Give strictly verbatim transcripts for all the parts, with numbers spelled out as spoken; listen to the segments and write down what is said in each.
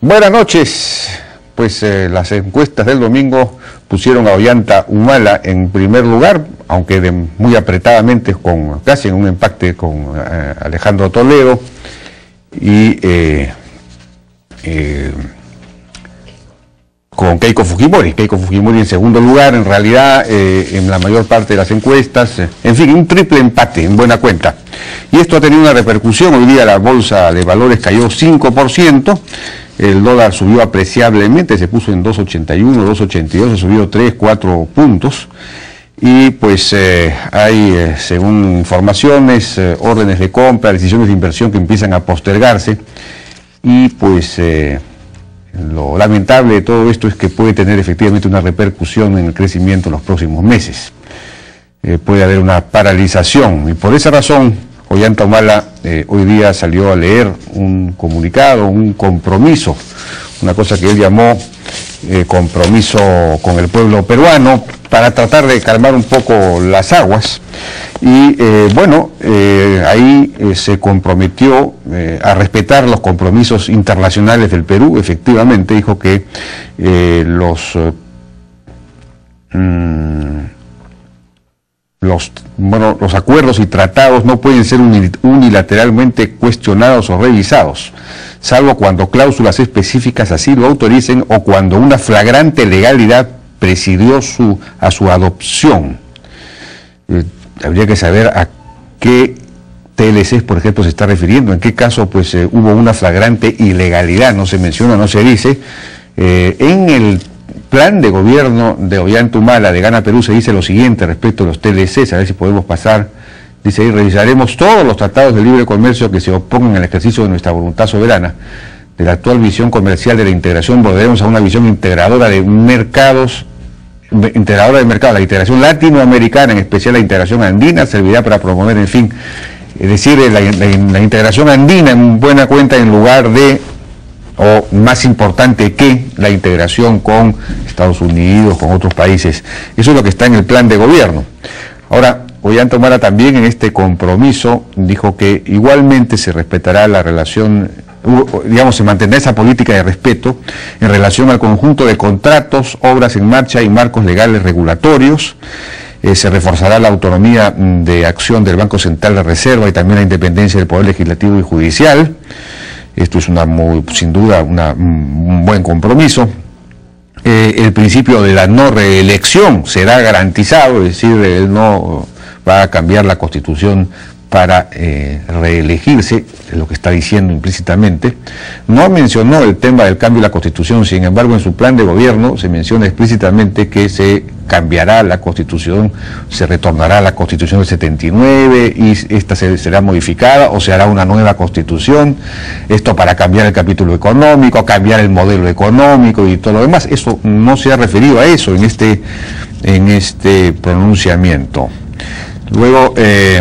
Buenas noches. Pues eh, las encuestas del domingo pusieron a Ollanta Humala en primer lugar, aunque de, muy apretadamente, con casi en un empate con eh, Alejandro Toledo y eh, eh, con Keiko Fujimori. Keiko Fujimori en segundo lugar, en realidad, eh, en la mayor parte de las encuestas. Eh, en fin, un triple empate, en buena cuenta. Y esto ha tenido una repercusión. Hoy día la bolsa de valores cayó cinco por ciento. El dólar subió apreciablemente, se puso en dos ochenta y uno, dos ochenta y dos, se subió tres, cuatro puntos. Y pues eh, hay, eh, según informaciones, eh, órdenes de compra, decisiones de inversión que empiezan a postergarse. Y pues eh, lo lamentable de todo esto es que puede tener efectivamente una repercusión en el crecimiento en los próximos meses. Eh, puede haber una paralización y por esa razón Ollanta Humala eh, hoy día salió a leer un comunicado, un compromiso, una cosa que él llamó eh, compromiso con el pueblo peruano para tratar de calmar un poco las aguas. Y eh, bueno, eh, ahí eh, se comprometió eh, a respetar los compromisos internacionales del Perú. Efectivamente dijo que eh, los... Eh, mmm, Los, bueno, los acuerdos y tratados no pueden ser unilateralmente cuestionados o revisados, salvo cuando cláusulas específicas así lo autoricen o cuando una flagrante legalidad presidió su, a su adopción. Eh, habría que saber a qué T L Cs, por ejemplo, se está refiriendo, en qué caso pues eh, hubo una flagrante ilegalidad, no se menciona, no se dice. Eh, en el plan de gobierno de Ollanta Humala de Gana Perú se dice lo siguiente respecto a los T L Cs, a ver si podemos pasar. Dice ahí: revisaremos todos los tratados de libre comercio que se opongan al ejercicio de nuestra voluntad soberana. De la actual visión comercial de la integración volveremos a una visión integradora de mercados, integradora de mercados. La integración latinoamericana, en especial la integración andina, servirá para promover, en fin, es decir, la, la, la integración andina en buena cuenta en lugar de, o más importante que, la integración con Estados Unidos, con otros países. Eso es lo que está en el plan de gobierno. Ahora, Ollanta Humala también en este compromiso dijo que igualmente se respetará la relación, digamos, se mantendrá esa política de respeto en relación al conjunto de contratos, obras en marcha y marcos legales regulatorios. Eh, se reforzará la autonomía de acción del Banco Central de Reserva y también la independencia del Poder Legislativo y Judicial. Esto es una muy, sin duda una, un buen compromiso. Eh, el principio de la no reelección será garantizado, es decir, él no va a cambiar la Constitución para eh, reelegirse, es lo que está diciendo implícitamente. No mencionó el tema del cambio de la Constitución, sin embargo en su plan de gobierno se menciona explícitamente que se cambiará la Constitución, se retornará a la Constitución del setenta y nueve y esta se, será modificada o se hará una nueva Constitución, esto para cambiar el capítulo económico, cambiar el modelo económico y todo lo demás. Eso no se ha referido a eso en este, en este pronunciamiento. Luego eh,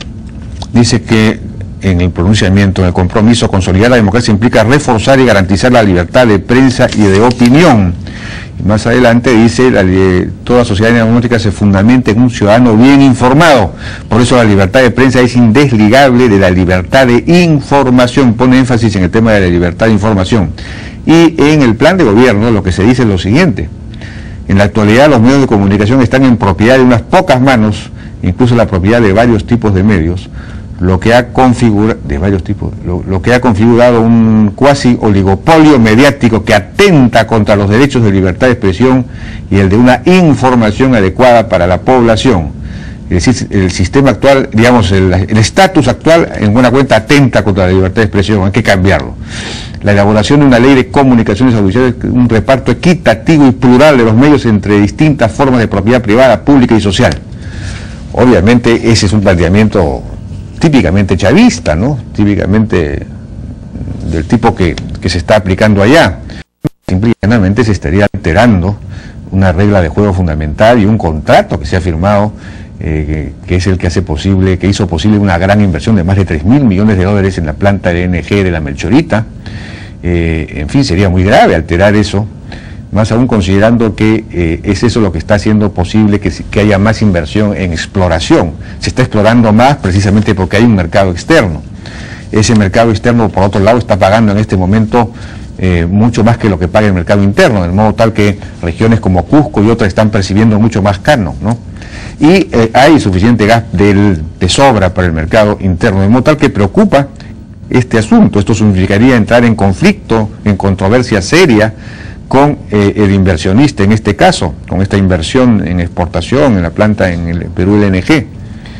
dice que en el pronunciamiento, en el compromiso, consolidar la democracia implica reforzar y garantizar la libertad de prensa y de opinión. Y más adelante dice, la, toda sociedad democrática se fundamenta en un ciudadano bien informado. Por eso la libertad de prensa es indesligable de la libertad de información. Pone énfasis en el tema de la libertad de información. Y en el plan de gobierno lo que se dice es lo siguiente: en la actualidad los medios de comunicación están en propiedad de unas pocas manos, incluso la propiedad de varios tipos de medios, lo que ha configurado de varios tipos, lo, lo que ha configurado un cuasi oligopolio mediático que atenta contra los derechos de libertad de expresión y el de una información adecuada para la población. Es decir, el sistema actual, digamos, el estatus actual, en buena cuenta, atenta contra la libertad de expresión, hay que cambiarlo. La elaboración de una ley de comunicaciones audiovisuales, un reparto equitativo y plural de los medios entre distintas formas de propiedad privada, pública y social. Obviamente ese es un planteamiento típicamente chavista, ¿no? Típicamente del tipo que, que se está aplicando allá. Simplemente se estaría alterando una regla de juego fundamental y un contrato que se ha firmado, eh, que, que es el que hace posible, que hizo posible una gran inversión de más de tres mil millones de dólares en la planta de N G de la Melchorita. Eh, en fin, sería muy grave alterar eso, más aún considerando que eh, es eso lo que está haciendo posible que, que haya más inversión en exploración. Se está explorando más precisamente porque hay un mercado externo. ese mercado externo, por otro lado, está pagando en este momento eh, mucho más que lo que paga el mercado interno, de modo tal que regiones como Cusco y otras están percibiendo mucho más caro, ¿no? Y eh, hay suficiente gas del, de sobra para el mercado interno, de modo tal que preocupa este asunto. Esto significaría entrar en conflicto, en controversia seria con eh, el inversionista, en este caso, con esta inversión en exportación en la planta en el Perú L N G.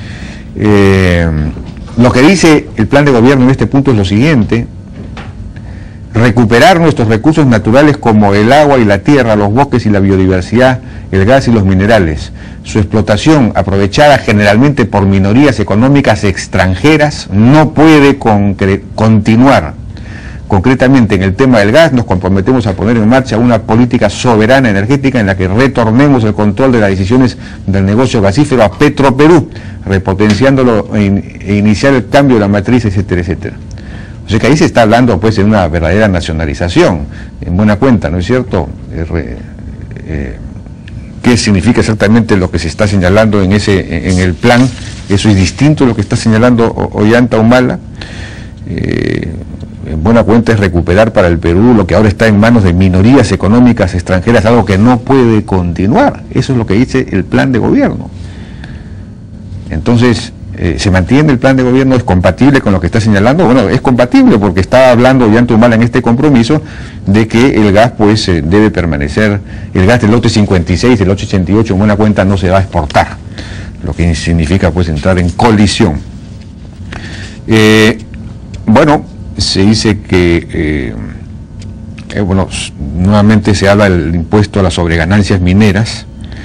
Eh, lo que dice el plan de gobierno en este punto es lo siguiente: recuperar nuestros recursos naturales como el agua y la tierra, los bosques y la biodiversidad, el gas y los minerales. Su explotación, aprovechada generalmente por minorías económicas extranjeras, no puede continuar. Concretamente, en el tema del gas, nos comprometemos a poner en marcha una política soberana energética en la que retornemos el control de las decisiones del negocio gasífero a Petroperú, repotenciándolo e, in e iniciar el cambio de la matriz, etcétera, etcétera. O sea que ahí se está hablando pues de una verdadera nacionalización, en buena cuenta, ¿no es cierto? Eh, eh, ¿Qué significa exactamente lo que se está señalando en ese en el plan? Eso es distinto a lo que está señalando Ollanta Humala. Eh, en buena cuenta es recuperar para el Perú lo que ahora está en manos de minorías económicas extranjeras, algo que no puede continuar. Eso es lo que dice el plan de gobierno. Entonces, eh, ¿se mantiene el plan de gobierno? ¿Es compatible con lo que está señalando? Bueno, es compatible porque está hablando Ollanta Humala en este compromiso de que el gas pues eh, debe permanecer, el gas del lote cincuenta y seis, del lote ochenta y ocho, en buena cuenta no se va a exportar, lo que significa pues entrar en colisión. Eh, bueno, se dice que, eh, eh, bueno, nuevamente se habla del impuesto a las sobreganancias mineras,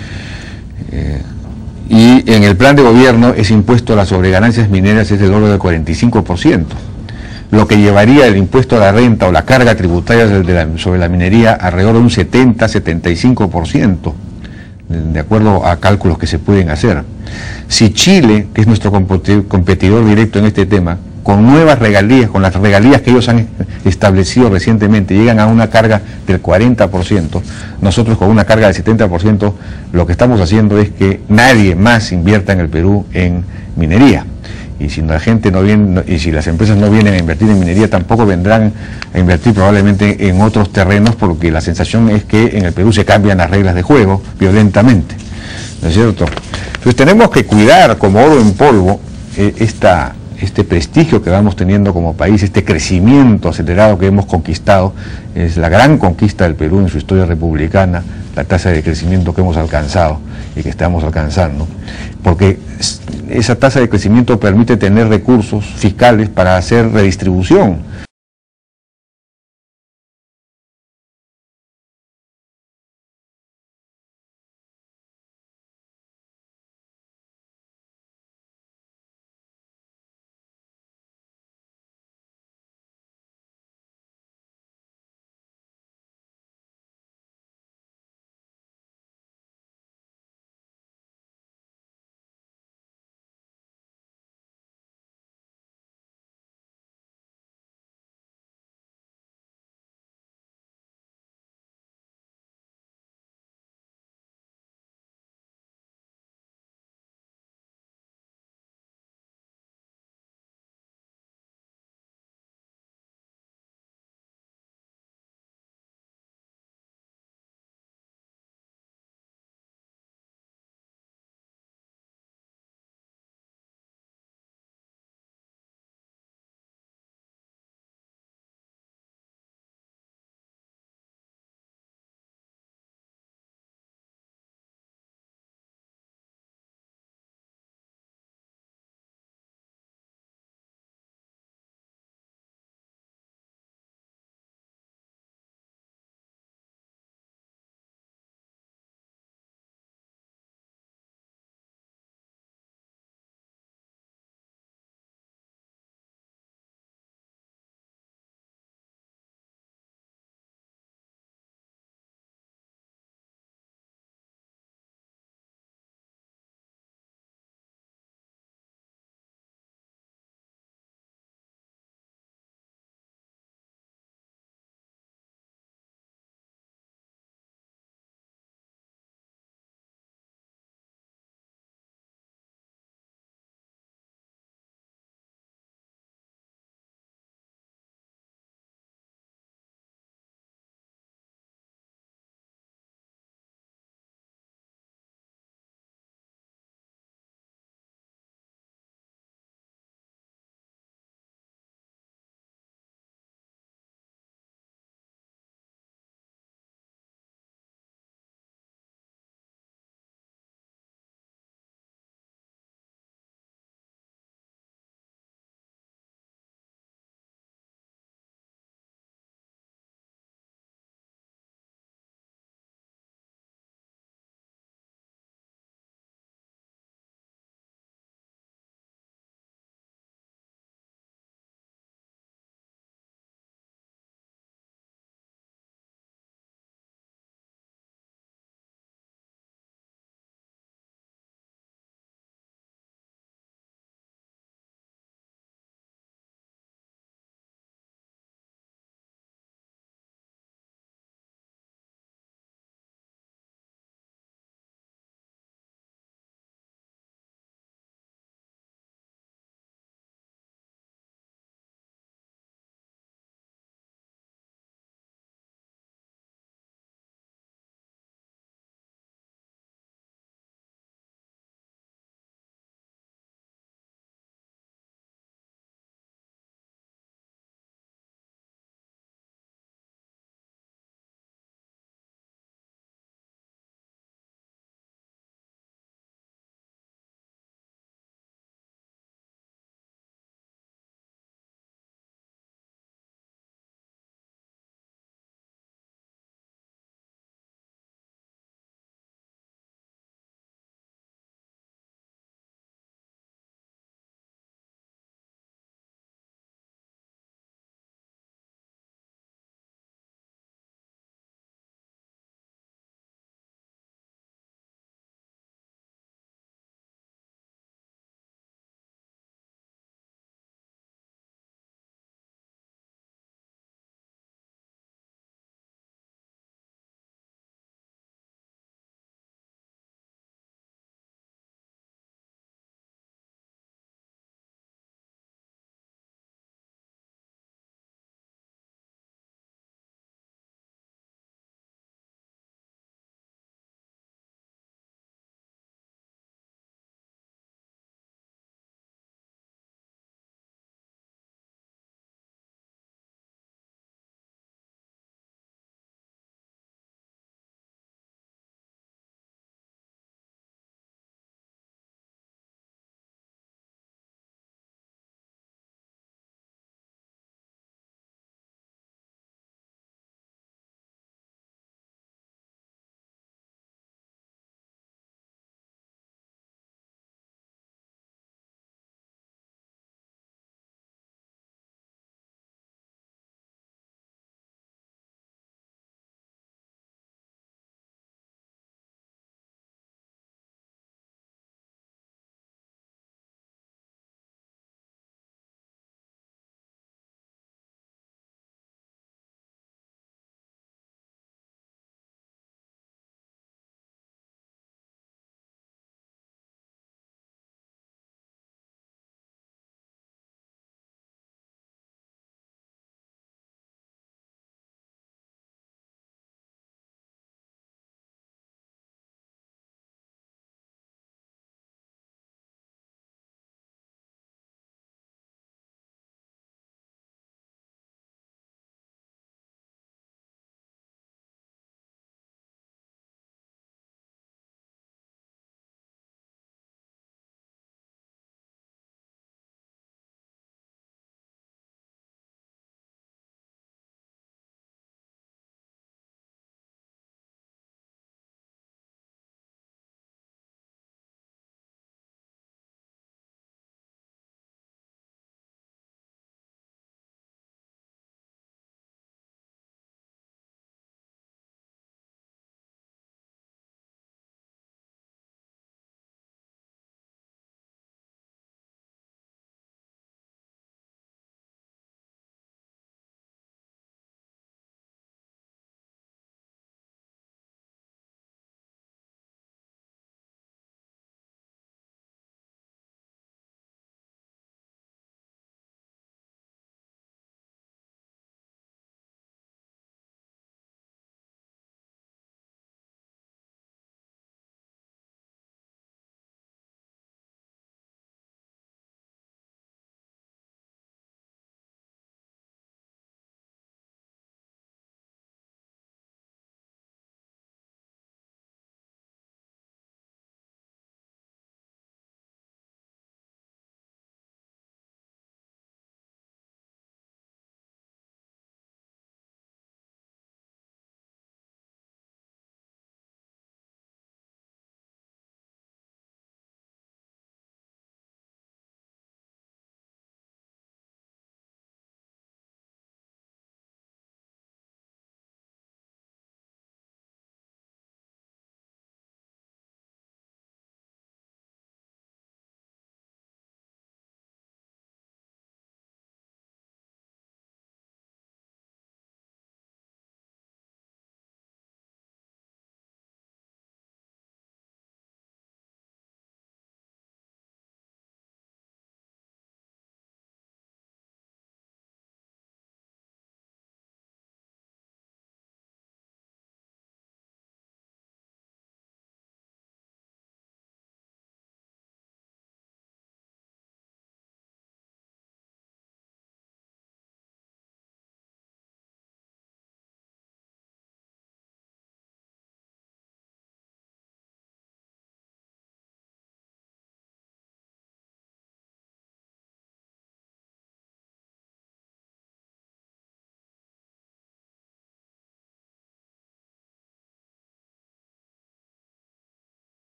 eh, y en el plan de gobierno ese impuesto a las sobreganancias mineras es del orden del cuarenta y cinco por ciento, lo que llevaría el impuesto a la renta o la carga tributaria de la, sobre la minería alrededor de un setenta a setenta y cinco por ciento, de acuerdo a cálculos que se pueden hacer. Si Chile, que es nuestro competidor directo en este tema, con nuevas regalías, con las regalías que ellos han establecido recientemente, llegan a una carga del cuarenta por ciento, nosotros con una carga del setenta por ciento, lo que estamos haciendo es que nadie más invierta en el Perú en minería. Y si la gente no viene, y si las empresas no vienen a invertir en minería, tampoco vendrán a invertir probablemente en otros terrenos, porque la sensación es que en el Perú se cambian las reglas de juego violentamente, ¿no es cierto? Entonces tenemos que cuidar como oro en polvo eh, esta... este prestigio que vamos teniendo como país, este crecimiento acelerado que hemos conquistado. Es la gran conquista del Perú en su historia republicana, la tasa de crecimiento que hemos alcanzado y que estamos alcanzando, porque esa tasa de crecimiento permite tener recursos fiscales para hacer redistribución.